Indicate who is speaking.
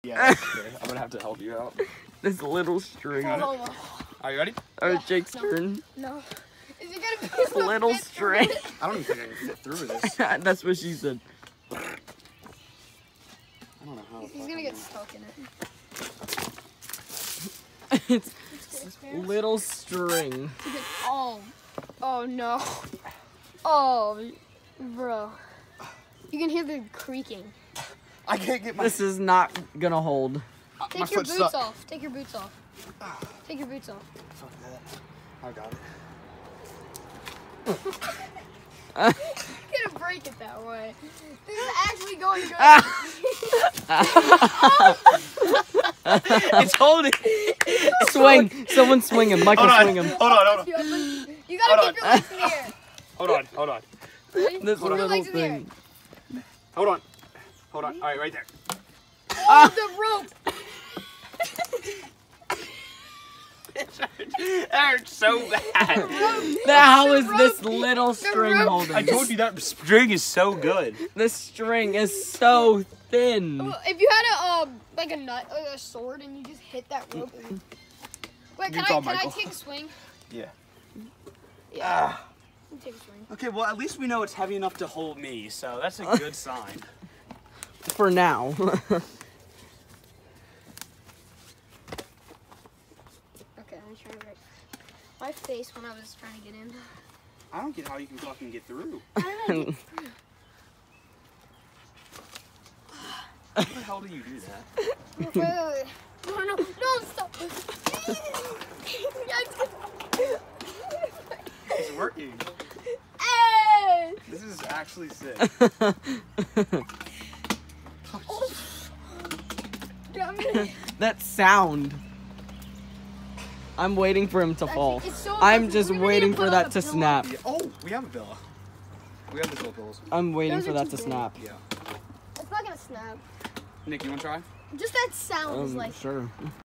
Speaker 1: Yeah, okay. I'm gonna have to help you out.
Speaker 2: This little string.
Speaker 3: Hold on.
Speaker 1: Are you ready?
Speaker 2: Oh, Jake's turn.
Speaker 3: No. Is it gonna be
Speaker 2: This little string.
Speaker 1: I don't even think I can fit through this.
Speaker 2: That's what she said.
Speaker 1: I don't know how.
Speaker 3: He's gonna get stuck in it.
Speaker 2: It's little string.
Speaker 3: Oh. Oh no. Oh, bro. You can hear the creaking.
Speaker 1: I can't get my.
Speaker 2: This is not gonna hold.
Speaker 1: my
Speaker 3: Take your
Speaker 1: foot
Speaker 3: boots
Speaker 1: stuck.
Speaker 3: off. Take your boots off. Take your boots off.
Speaker 1: Fuck that. I got it.
Speaker 3: You're gonna break it that way. This is actually going good.
Speaker 1: It's holding.
Speaker 2: Swing. Someone swing him. Michael, swing him.
Speaker 1: Hold on.
Speaker 3: You gotta keep your legs in the air.
Speaker 1: Hold on.
Speaker 3: Ready?
Speaker 2: This
Speaker 3: Keep your
Speaker 2: little
Speaker 3: legs in the air.
Speaker 2: thing.
Speaker 1: Hold on. All right, right there.
Speaker 3: Oh, the rope.
Speaker 1: That hurts so bad.
Speaker 2: How is this little string
Speaker 3: rope.
Speaker 2: holding?
Speaker 1: I told you that string is so good.
Speaker 2: This string is so thin.
Speaker 3: If you had a like a nut, like a sword, and you just hit that rope. And... Wait,
Speaker 1: You
Speaker 3: can
Speaker 1: call
Speaker 3: I
Speaker 1: Michael.
Speaker 3: take a swing?
Speaker 1: Yeah.
Speaker 3: Yeah. I'll take a swing.
Speaker 1: Okay, well at least we know it's heavy enough to hold me, so that's a good sign.
Speaker 2: For now.
Speaker 3: Okay, let me try to right. My face when I was trying to get in.
Speaker 1: I don't get how you can fucking get through.
Speaker 3: How did I get
Speaker 1: How the hell do you do that?
Speaker 3: Wait. No, stop.
Speaker 1: It's working.
Speaker 3: Hey!
Speaker 1: This is actually sick.
Speaker 3: Damn it.
Speaker 2: That sound. I'm waiting for him to fall.
Speaker 3: It's so
Speaker 2: I'm
Speaker 3: impressive.
Speaker 2: just
Speaker 3: We're gonna
Speaker 2: waiting
Speaker 3: need
Speaker 2: for
Speaker 3: put
Speaker 2: that
Speaker 3: on
Speaker 2: to
Speaker 3: a pillow.
Speaker 2: snap.
Speaker 1: Yeah. Oh, we have a villa. We have the little pillows.
Speaker 2: I'm waiting
Speaker 3: Those
Speaker 2: for
Speaker 3: are
Speaker 2: that
Speaker 3: too
Speaker 2: to
Speaker 3: big.
Speaker 2: snap.
Speaker 1: Yeah.
Speaker 3: It's not gonna snap.
Speaker 1: Nick, you wanna try?
Speaker 3: Just that sound is like.
Speaker 2: Sure.